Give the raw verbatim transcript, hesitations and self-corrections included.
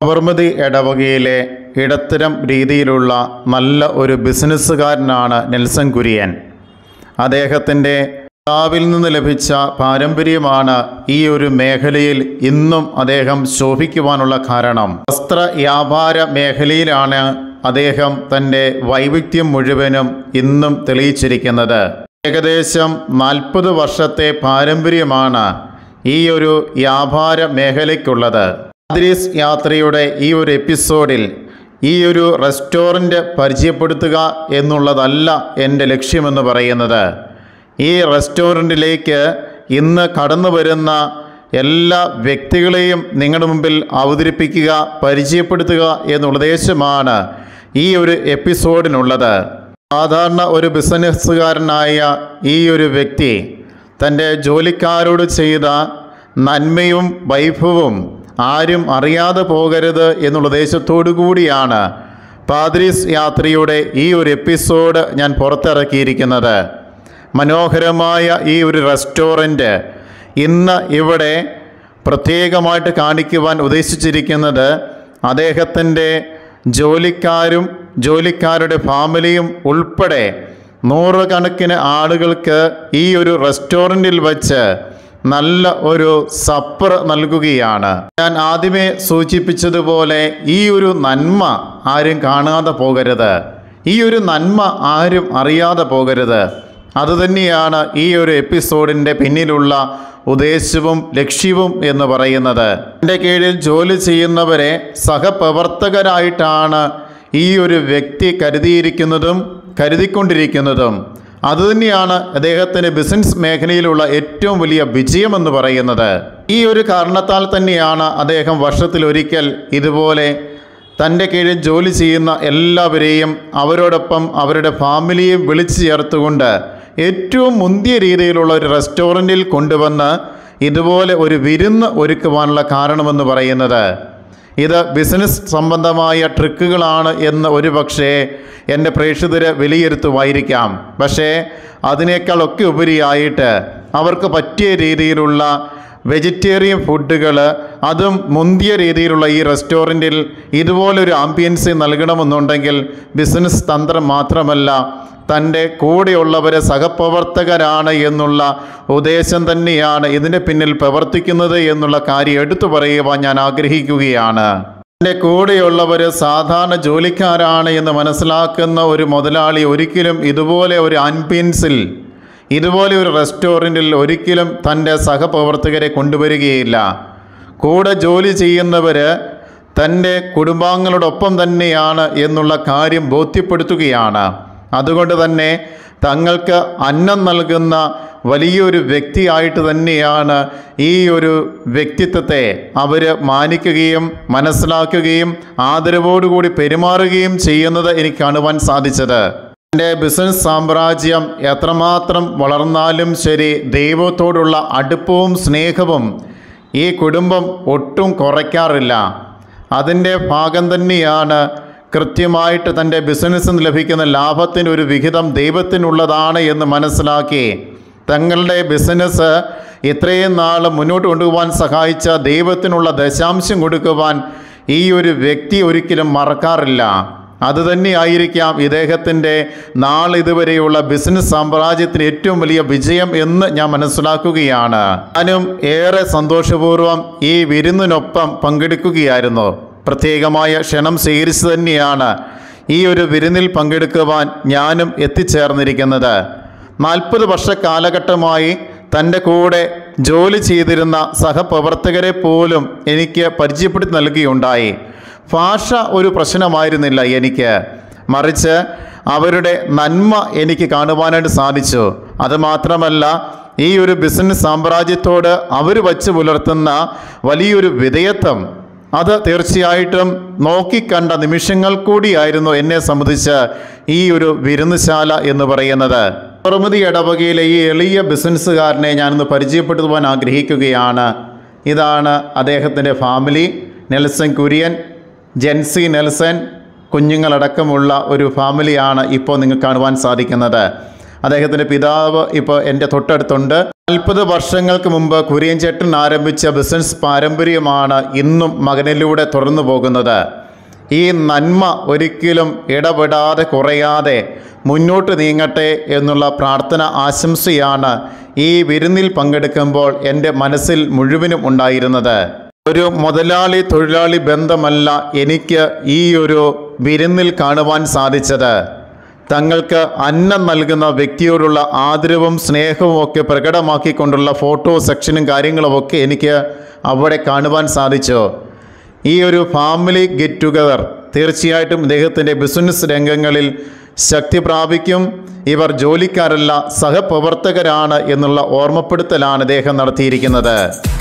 സബർമതി ഇടവകയിലെ ഇടത്തരം രീതിയിലുള്ള നല്ല ഒരു ബിസിനസ്സുകാരനാണ് നെൽസൺ കുര്യൻ. അദ്ദേഹത്തിൻ്റെ പിതാവിൽ നിന്ന് ലഭിച്ച പാരമ്പര്യമാണ് ഈ ഒരു മേഖലയിൽ ഇന്നും അദ്ദേഹം ശോഭിക്കുവാനുള്ള കാരണം. വസ്ത്ര വ്യാപാര മേഖലയിലാണ് അദ്ദേഹം തൻ്റെ വൈവിധ്യം മുഴുവനും ഇന്നും തെളിയിച്ചിരിക്കുന്നത്. ഏകദേശം നാൽപ്പത് വർഷത്തെ പാരമ്പര്യമാണ് ഈ ഒരു വ്യാപാര മേഖലയ്ക്കുള്ളത്. പാദ്രീസ് യാത്രയുടെ ഈ ഒരു എപ്പിസോഡിൽ ഈ ഒരു റെസ്റ്റോറൻറ്റ് പരിചയപ്പെടുത്തുക എന്നുള്ളതല്ല എൻ്റെ ലക്ഷ്യമെന്ന് പറയുന്നത്. ഈ റെസ്റ്റോറൻറ്റിലേക്ക് ഇന്ന് കടന്നു വരുന്ന എല്ലാ വ്യക്തികളെയും നിങ്ങളുടെ മുമ്പിൽ അവതരിപ്പിക്കുക, പരിചയപ്പെടുത്തുക എന്നുള്ള ഉദ്ദേശമാണ് ഈ ഒരു എപ്പിസോഡിനുള്ളത്. സാധാരണ ഒരു ബിസിനസ്സുകാരനായ ഈ ഒരു വ്യക്തി തൻ്റെ ജോലിക്കാരോട് ചെയ്ത നന്മയും വൈഭവവും ആരും അറിയാതെ പോകരുത് എന്നുള്ള ഉദ്ദേശത്തോടു കൂടിയാണ് പാദ്രീസ് യാത്രയുടെ ഈ ഒരു എപ്പിസോഡ് ഞാൻ പുറത്തിറക്കിയിരിക്കുന്നത്. മനോഹരമായ ഈ ഒരു റെസ്റ്റോറൻറ്റ് ഇന്ന് ഇവിടെ പ്രത്യേകമായിട്ട് കാണിക്കുവാൻ ഉദ്ദേശിച്ചിരിക്കുന്നത് അദ്ദേഹത്തിൻ്റെ ജോലിക്കാരും ജോലിക്കാരുടെ ഫാമിലിയും ഉൾപ്പെടെ നൂറുകണക്കിന് ആളുകൾക്ക് ഈ ഒരു റെസ്റ്റോറൻറ്റിൽ വച്ച് നല്ല ഒരു സപ്പർ നൽകുകയാണ്. ഞാൻ ആദ്യമേ സൂചിപ്പിച്ചതുപോലെ ഈ ഒരു നന്മ ആരും കാണാതെ പോകരുത്, ഈ ഒരു നന്മ ആരും അറിയാതെ പോകരുത്. അതുതന്നെയാണ് ഈ ഒരു എപ്പിസോഡിൻ്റെ പിന്നിലുള്ള ഉദ്ദേശവും ലക്ഷ്യവും എന്ന് പറയുന്നത്. എൻ്റെ കീഴിൽ ജോലി ചെയ്യുന്നവരെ സഹപ്രവർത്തകരായിട്ടാണ് ഈ ഒരു വ്യക്തി കരുതിയിരിക്കുന്നതും കരുതിക്കൊണ്ടിരിക്കുന്നതും. അതുതന്നെയാണ് അദ്ദേഹത്തിൻ്റെ ബിസിനസ് മേഖലയിലുള്ള ഏറ്റവും വലിയ വിജയമെന്ന് പറയുന്നത്. ഈ ഒരു കാരണത്താൽ തന്നെയാണ് അദ്ദേഹം വർഷത്തിലൊരിക്കൽ ഇതുപോലെ തൻ്റെ കീഴിൽ ജോലി ചെയ്യുന്ന എല്ലാവരെയും അവരോടൊപ്പം അവരുടെ ഫാമിലിയെ വിളിച്ചു ചേർത്തുകൊണ്ട് ഏറ്റവും മുന്തിയ രീതിയിലുള്ള ഒരു റെസ്റ്റോറൻറ്റിൽ കൊണ്ടുവന്ന് ഇതുപോലെ ഒരു വിരുന്ന് ഒരുക്കുവാനുള്ള കാരണമെന്ന് പറയുന്നത്. ഇത് ബിസിനസ് സംബന്ധമായ ട്രിക്കുകളാണ് എന്ന് ഒരു പക്ഷേ എൻ്റെ പ്രേക്ഷകർ വിലയിരുത്തുമായിരിക്കാം. പക്ഷേ അതിനേക്കാളൊക്കെ ഉപരിയായിട്ട് അവർക്ക് പറ്റിയ രീതിയിലുള്ള വെജിറ്റേറിയൻ ഫുഡുകൾ, അതും മുന്തിയ രീതിയിലുള്ള ഈ റെസ്റ്റോറൻറ്റിൽ ഇതുപോലൊരു ആംബിയൻസ് നൽകണമെന്നുണ്ടെങ്കിൽ ബിസിനസ് തന്ത്രം മാത്രമല്ല, തൻ്റെ കൂടെയുള്ളവരെ സഹപ്രവർത്തകരാണ് എന്നുള്ള ഉദ്ദേശം തന്നെയാണ് ഇതിൻ്റെ പിന്നിൽ പ്രവർത്തിക്കുന്നത് എന്നുള്ള കാര്യം എടുത്തു പറയുവാൻ ഞാൻ ആഗ്രഹിക്കുകയാണ്. എൻ്റെ കൂടെയുള്ളവർ സാധാരണ ജോലിക്കാരാണ് എന്ന് മനസ്സിലാക്കുന്ന ഒരു മുതലാളി ഒരിക്കലും ഇതുപോലെ ഒരു ആംബിയൻസിൽ, ഇതുപോലെ ഒരു റെസ്റ്റോറൻറ്റിൽ ഒരിക്കലും തൻ്റെ സഹപ്രവർത്തകരെ കൊണ്ടുവരികയില്ല. കൂടെ ജോലി ചെയ്യുന്നവർ തൻ്റെ കുടുംബാംഗങ്ങളോടൊപ്പം തന്നെയാണ് എന്നുള്ള കാര്യം ബോധ്യപ്പെടുത്തുകയാണ്. അതുകൊണ്ട് തന്നെ തങ്ങൾക്ക് അന്നം നൽകുന്ന വലിയൊരു വ്യക്തിയായിട്ട് തന്നെയാണ് ഈ ഒരു വ്യക്തിത്വത്തെ അവർ മാനിക്കുകയും മനസ്സിലാക്കുകയും ആദരവോടുകൂടി പെരുമാറുകയും ചെയ്യുന്നത് എനിക്ക് കാണുവാൻ സാധിച്ചത്. എൻ്റെ ബിസിനസ് സാമ്രാജ്യം എത്രമാത്രം വളർന്നാലും ശരി, ദൈവത്തോടുള്ള അടുപ്പവും സ്നേഹവും ഈ കുടുംബം ഒട്ടും കുറയ്ക്കാറില്ല. അതിൻ്റെ ഭാഗം തന്നെയാണ് കൃത്യമായിട്ട് തൻ്റെ ബിസിനസ്സിൽ ലഭിക്കുന്ന ലാഭത്തിന് ഒരു വിഹിതം ദൈവത്തിനുള്ളതാണ് എന്ന് മനസ്സിലാക്കി തങ്ങളുടെ ബിസിനസ് ഇത്രയും നാൾ മുന്നോട്ട് കൊണ്ടുപോകാൻ സഹായിച്ച ദൈവത്തിനുള്ള ദശാംശം കൊടുക്കുവാൻ ഈ ഒരു വ്യക്തി ഒരിക്കലും മറക്കാറില്ല. അതുതന്നെയായിരിക്കാം ഇദ്ദേഹത്തിൻ്റെ നാളിതുവരെയുള്ള ബിസിനസ് സാമ്രാജ്യത്തിന് ഏറ്റവും വലിയ വിജയം എന്ന് ഞാൻ മനസ്സിലാക്കുകയാണ്. ഞാനും ഏറെ സന്തോഷപൂർവ്വം ഈ വിരുന്നിനൊപ്പം പങ്കെടുക്കുകയായിരുന്നു. പ്രത്യേകമായ ക്ഷണം സ്വീകരിച്ചു തന്നെയാണ് ഈ ഒരു വിരുന്നിൽ പങ്കെടുക്കുവാൻ ഞാനും എത്തിച്ചേർന്നിരിക്കുന്നത്. നാൽപ്പത് വർഷ കാലഘട്ടമായി തൻ്റെ കൂടെ ജോലി ചെയ്തിരുന്ന സഹപ്രവർത്തകരെ പോലും എനിക്ക് പരിചയപ്പെടുത്തി നൽകുകയുണ്ടായി. ഭാഷ ഒരു പ്രശ്നമായിരുന്നില്ല എനിക്ക്, മറിച്ച് അവരുടെ നന്മ എനിക്ക് കാണുവാനായിട്ട് സാധിച്ചു. അതുമാത്രമല്ല, ഈ ഒരു ബിസിനസ് സാമ്രാജ്യത്തോട് അവർ വച്ച് പുലർത്തുന്ന വലിയൊരു വിധേയത്വം, അത് തീർച്ചയായിട്ടും നോക്കിക്കണ്ട നിമിഷങ്ങൾ കൂടിയായിരുന്നു എന്നെ സംബന്ധിച്ച് ഈ ഒരു വിരുന്നുശാല എന്ന് പറയുന്നത്. സബർമതി ഇടവകയിലെ ഈ എളിയ ബിസിനസ്സുകാരനെ ഞാനൊന്ന് പരിചയപ്പെടുത്തുവാൻ ആഗ്രഹിക്കുകയാണ്. ഇതാണ് അദ്ദേഹത്തിൻ്റെ ഫാമിലി. നെൽസൺ കുര്യൻ, ജെൻസി നെൽസൺ, കുഞ്ഞുങ്ങളടക്കമുള്ള ഒരു ഫാമിലിയാണ് ഇപ്പോൾ നിങ്ങൾക്ക് കാണുവാൻ സാധിക്കുന്നത്. അദ്ദേഹത്തിൻ്റെ പിതാവ് ഇപ്പോൾ എൻ്റെ തൊട്ടടുത്തുണ്ട്. നാൽപ്പത് വർഷങ്ങൾക്ക് മുമ്പ് കുര്യൻ ചേട്ടൻ ആരംഭിച്ച ബിസിനസ് പാരമ്പര്യമാണ് ഇന്നും മകനിലൂടെ തുടർന്നു പോകുന്നത്. ഈ നന്മ ഒരിക്കലും ഇടപെടാതെ കുറയാതെ മുന്നോട്ട് നീങ്ങട്ടെ എന്നുള്ള പ്രാർത്ഥന ആശംസയാണ് ഈ വിരുന്നിൽ പങ്കെടുക്കുമ്പോൾ എൻ്റെ മനസ്സിൽ മുഴുവനും ഉണ്ടായിരുന്നത്. ഒരു മുതലാളി തൊഴിലാളി ബന്ധമല്ല എനിക്ക് ഈ ഒരു വിരുന്നിൽ കാണുവാൻ സാധിച്ചത്. തങ്ങൾക്ക് അന്നം നൽകുന്ന വ്യക്തിയോടുള്ള ആദരവും സ്നേഹവും ഒക്കെ പ്രകടമാക്കിക്കൊണ്ടുള്ള ഫോട്ടോ സെക്ഷനും കാര്യങ്ങളുമൊക്കെ എനിക്ക് അവിടെ കാണുവാൻ സാധിച്ചു. ഈ ഒരു ഫാമിലി ഗെറ്റ് ടുഗദർ തീർച്ചയായിട്ടും ഇദ്ദേഹത്തിൻ്റെ ബിസിനസ് രംഗങ്ങളിൽ ശക്തി പ്രാപിക്കും. ഇവർ ജോലിക്കാരല്ല, സഹപ്രവർത്തകരാണ് എന്നുള്ള ഓർമ്മപ്പെടുത്തലാണ് ഇദ്ദേഹം നടത്തിയിരിക്കുന്നത്.